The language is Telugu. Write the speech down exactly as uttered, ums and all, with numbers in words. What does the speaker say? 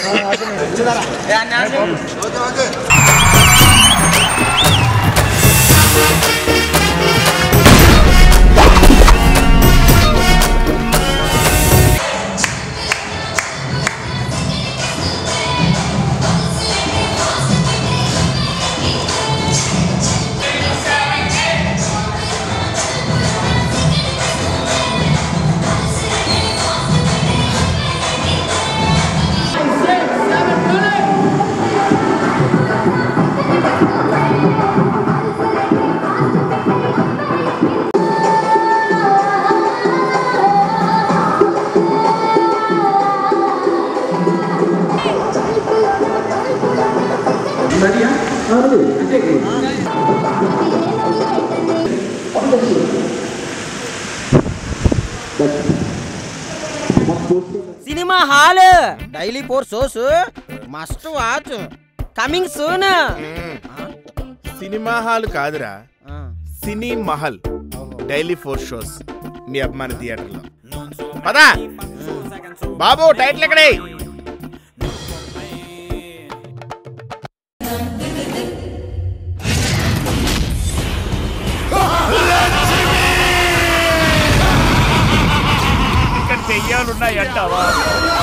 Cinema hall daily four shows must watch coming soon. Cinema hall కాదురా, cine Mahal. Daily four shows మీ అభిమాన థియేటర్లో. పదా బాబు, టైటిల్ ఎక్కడే? ఇక్కడ చెయ్యాలున్నాయంటావా?